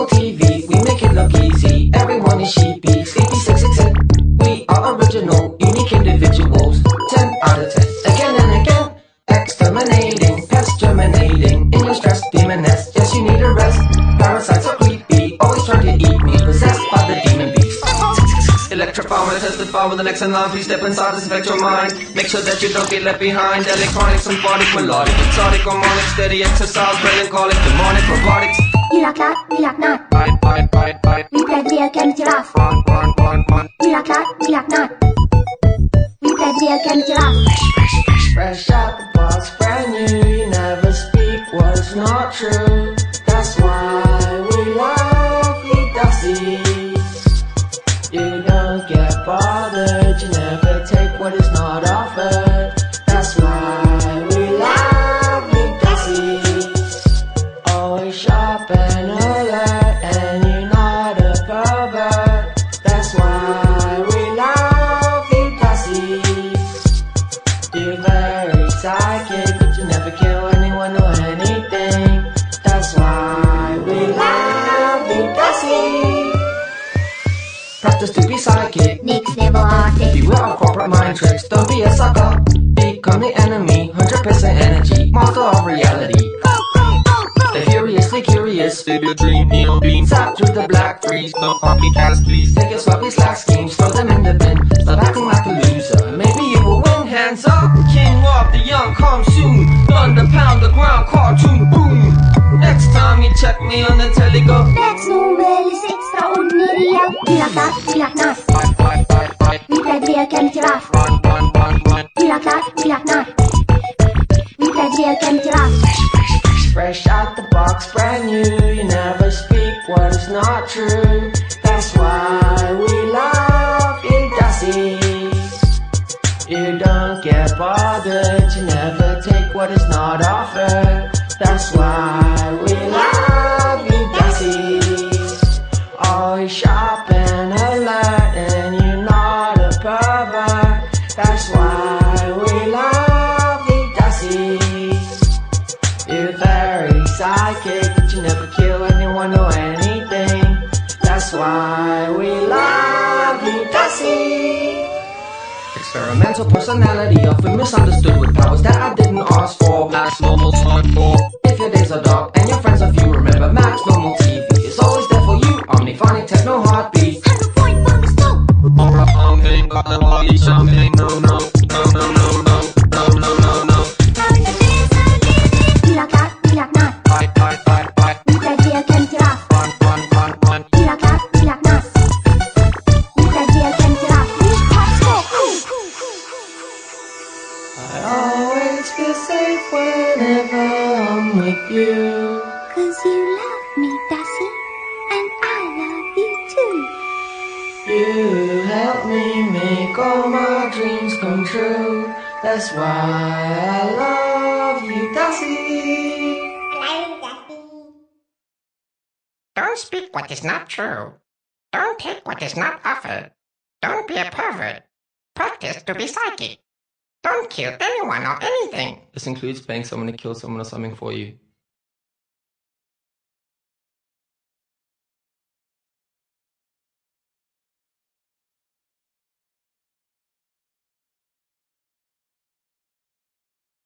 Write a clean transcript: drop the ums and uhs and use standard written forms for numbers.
normal TV, we make it look easy. Everyone is sheepy, sleepy, sexy, sick. We are original, unique individuals. 10 out of 10, again and again. Exterminating, pest germinating. In your stress, demon nest, yes you need a rest. Parasites are creepy, always trying to eat me. Possessed by the demon beast. Electrify when I testify with the next alarm. Please step inside, disinfect your mind. Make sure that you don't get left behind. Electronic, symphonic, melodic, exotic, harmonic, steady exercise, melancholic, demonic, robotics. You like that, we like not. We play video game giraffe. You like that, we like not. We play video game giraffe. Fresh out the box, brand new. You never speak what's not true. That's why we love you, Dusty. You don't get bothered, you never take what is not offered. That's why we love you, Dusty. Always sharp and alert, and you're not a pervert. That's why we love you, Dusty. You're very psychic, but you never kill anyone or anything. That's why we love you, Dusty. Practice to be psychic. Next level artist. Beware of corporate mind tricks. Don't be a sucker. Become the enemy. 100% energy. Master of reality. Stay furiously curious. Live your dream, neon beam. Sat through the black freeze. No copycats, please. Take your sloppy slack schemes. Throw them in the bin. Stop acting like a loser. Maybe you will win. Hands up. King of the young come soon. Thunder pound the ground. Cartoon boom. Next time you check me on the telly go. That's normal, it's extraordinary. You like that, we like not. We play video game giraffe. You like that, we like not. We play video game giraffe. Fresh out the box, brand new. You never speak what is not true. That's why we love you, Dusty. You don't get bothered, you never take what is not offered. That's why we love you, Dusty. Always sharp and alert, and you're not a pervert. That's why we love you, Dusty. You're very psychic, but you never kill anyone or anything. That's why we love you, Dusty. Experimental personality, often misunderstood with powers that I didn't ask for. Max normal time for. If your days are dark and your friends are few, remember Max Normal TV is always there for you. Omniphonic techno heartbeat. Aura pumping, got the body jumping. No, no, no, no, no, no, no, no, no, no. You like that, we like not. We play video game giraffe. You like that, we like not. We play video game giraffe. I always feel safe whenever I'm with you. 'Cause you love me, Dusty, and I love you too. You help me make all my dreams come true. That's why I love you, Dusty. Don't speak what is not true. Don't take what is not offered. Don't be a pervert. Practice to be psychic. Don't kill anyone or anything. This includes paying someone to kill someone or something for you.